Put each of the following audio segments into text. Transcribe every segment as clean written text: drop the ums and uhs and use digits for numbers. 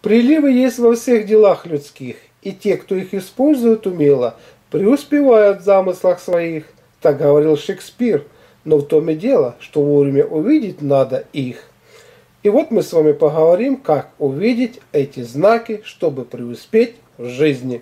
Приливы есть во всех делах людских, и те, кто их использует умело, преуспевают в замыслах своих. Так говорил Шекспир, но в том и дело, что вовремя увидеть надо их. И вот мы с вами поговорим, как увидеть эти знаки, чтобы преуспеть в жизни.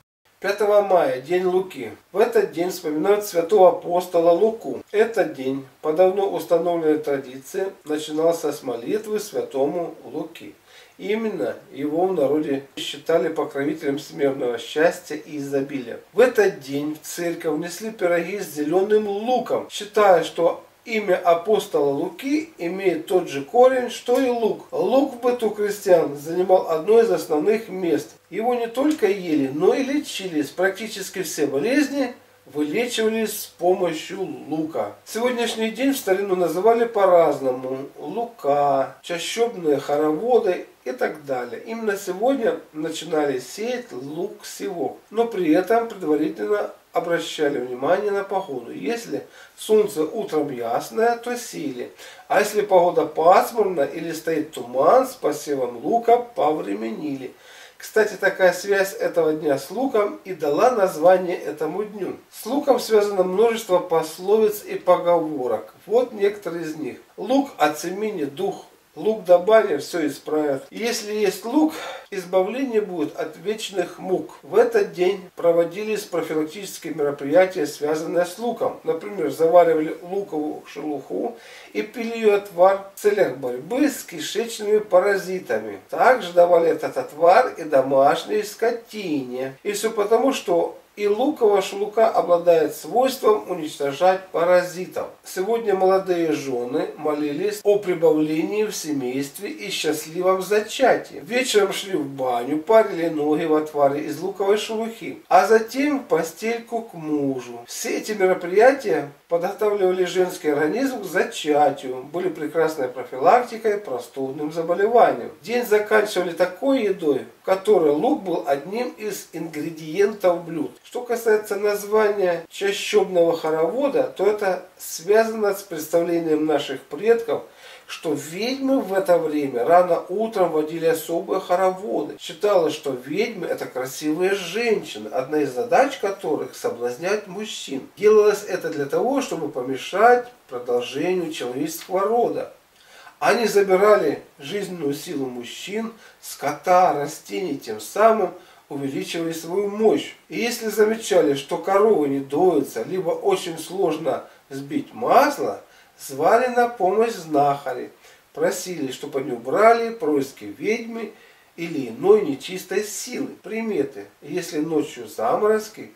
5 мая, день Луки. В этот день вспоминают святого апостола Луку. Этот день, по давно установленной традиции, начинался с молитвы святому Луки. Именно его в народе считали покровителем всемирного счастья и изобилия. В этот день в церковь внесли пироги с зеленым луком, считая, что имя апостола Луки имеет тот же корень, что и лук. Лук в быту крестьян занимал одно из основных мест. Его не только ели, но и лечились. Практически все болезни вылечивались с помощью лука. Сегодняшний день в старину называли по-разному. Лука, чащобные хороводы и так далее. Именно сегодня начинали сеять лук-севок. Но при этом предварительно обращали внимание на погоду. Если солнце утром ясное, то сеяли. А если погода пасмурная или стоит туман, с посевом лука повременили. Кстати, такая связь этого дня с луком и дала название этому дню. С луком связано множество пословиц и поговорок. Вот некоторые из них. Лук от семени дух. Лук да баня все исправят. И если есть лук, избавление будет от вечных мук. В этот день проводились профилактические мероприятия, связанные с луком. Например, заваривали луковую шелуху и пили ее отвар в целях борьбы с кишечными паразитами. Также давали этот отвар и домашней скотине. И все потому, что и луковая шелуха обладает свойством уничтожать паразитов. Сегодня молодые жены молились о прибавлении в семействе и счастливом зачатии. Вечером шли в баню, парили ноги в отваре из луковой шелухи, а затем в постельку к мужу. Все эти мероприятия подготавливали женский организм к зачатию, были прекрасной профилактикой простудным заболеваниям. День заканчивали такой едой, в которой лук был одним из ингредиентов блюд. Что касается названия чащобного хоровода, то это связано с представлением наших предков, что ведьмы в это время рано утром водили особые хороводы. Считалось, что ведьмы это красивые женщины, одна из задач которых соблазнять мужчин. Делалось это для того, чтобы помешать продолжению человеческого рода. Они забирали жизненную силу мужчин, скота, растений, тем самым увеличивали свою мощь. И если замечали, что коровы не доятся, либо очень сложно сбить масло, звали на помощь знахарей, просили, чтобы они убрали происки ведьмы или иной нечистой силы. Приметы: если ночью заморозки,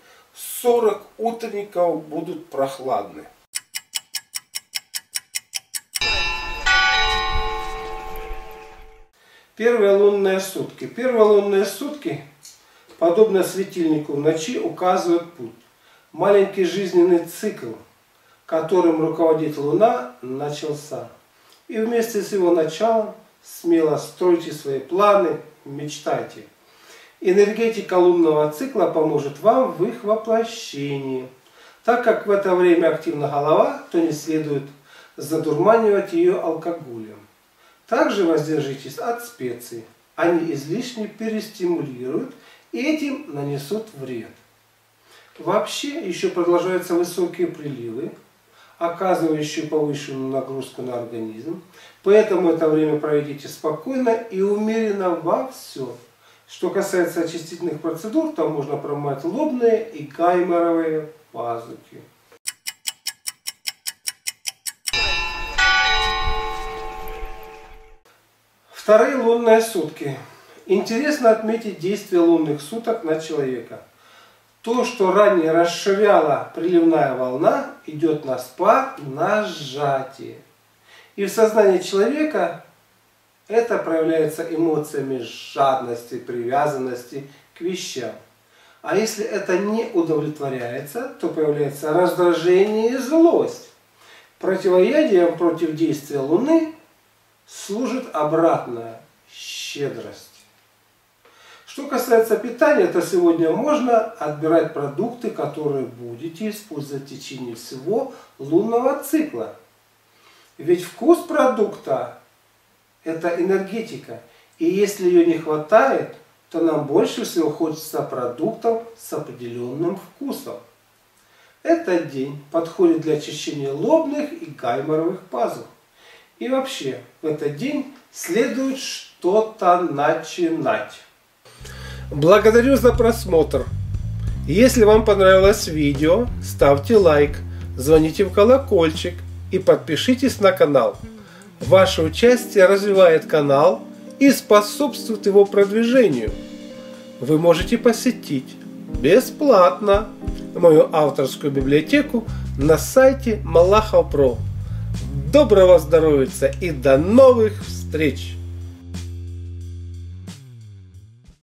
40 утренников будут прохладны. Первые лунные сутки. Первые лунные сутки, подобно светильнику в ночи, указывают путь. Маленький жизненный цикл, которым руководит Луна, начался. И вместе с его началом смело стройте свои планы, мечтайте. Энергетика лунного цикла поможет вам в их воплощении. Так как в это время активна голова, то не следует задурманивать ее алкоголем. Также воздержитесь от специй. Они излишне перестимулируют и этим нанесут вред. Вообще еще продолжаются высокие приливы, оказывающие повышенную нагрузку на организм. Поэтому это время проведите спокойно и умеренно во все. Что касается очистительных процедур, то можно промывать лобные и гайморовые пазухи. Вторые лунные сутки. Интересно отметить действие лунных суток на человека. То, что ранее расширяла приливная волна, идет на спад, на сжатие. И в сознании человека это проявляется эмоциями жадности, привязанности к вещам. А если это не удовлетворяется, то появляется раздражение и злость. Противоядием против действия Луны служит обратная щедрость. Что касается питания, то сегодня можно отбирать продукты, которые будете использовать в течение всего лунного цикла. Ведь вкус продукта – это энергетика. И если ее не хватает, то нам больше всего хочется продуктов с определенным вкусом. Этот день подходит для очищения лобных и гайморовых пазух. И вообще, в этот день следует что-то начинать. Благодарю за просмотр. Если вам понравилось видео, ставьте лайк, звоните в колокольчик и подпишитесь на канал. Ваше участие развивает канал и способствует его продвижению. Вы можете посетить бесплатно мою авторскую библиотеку на сайте Малахов.про. Доброго здоровья и до новых встреч!